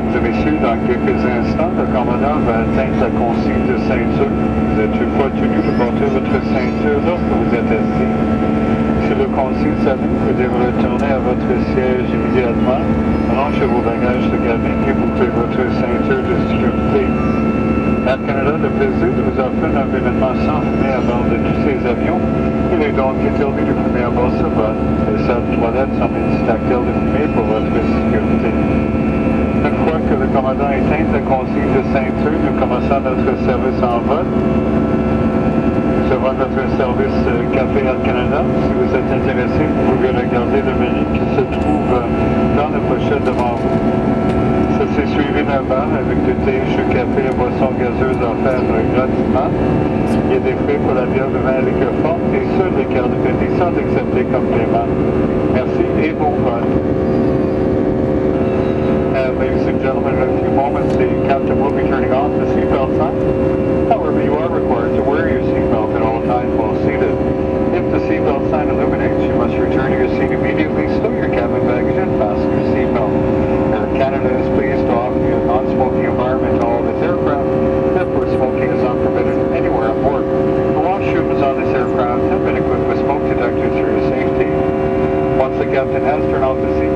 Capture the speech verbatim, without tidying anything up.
Mesdames et messieurs, dans quelques instants, le commandant va atteindre la consigne de ceinture. Vous êtes une fois tenu de porter votre ceinture lorsque vous êtes assis. Si le consigne s'allume, vous devez retourner à votre siège immédiatement, ranger vos bagages de cabine et boucler votre ceinture de sécurité. Air Canada a le plaisir de vous offrir un événement sans fumée à bord de tous ces avions. Il est donc interdit de fumer à bord de ce vol. Les salles de toilettes sont multitactiles de fumée pour votre sécurité. Une fois que le commandant éteint la consigne de ceinture, nous commençons notre service en vol. Nous avons notre service Café Air Canada. Si vous êtes intéressé, vous pouvez regarder le menu qui se trouve dans la pochette devant vous. Ça s'est suivi d'un bar avec du thé, jus, café et boissons gazeuses offertes gratuitement. Il y a des frais pour la bière de vin à liqueur forte et seuls les cartes de crédit sont acceptés comme paiement. Merci et bon vol. Uh, ladies and gentlemen, in a few moments the captain will be turning off the seatbelt sign. However, you are required to wear your seatbelt at all times while seated. If the seatbelt sign illuminates, you must return to your seat immediately, stow your cabin baggage, and fasten your seatbelt. Air Canada is pleased to offer you a non-smoking environment to all of its aircraft. Therefore, smoking is not permitted anywhere on board. The washrooms on this aircraft have been equipped with smoke detectors for your safety. Once the captain has turned off the seat